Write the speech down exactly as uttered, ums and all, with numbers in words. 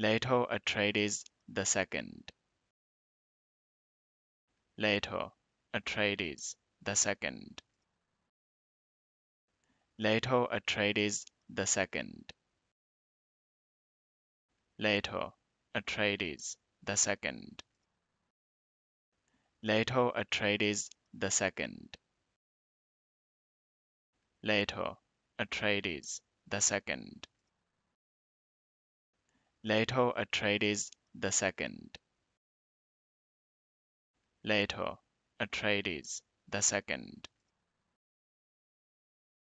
Leto Atreides the second. Leto Atreides the second. Leto Atreides the second. Leto Atreides the second. Leto Atreides the second. Leto Atreides the second. Leto Atreides the second. Leto Atreides the second.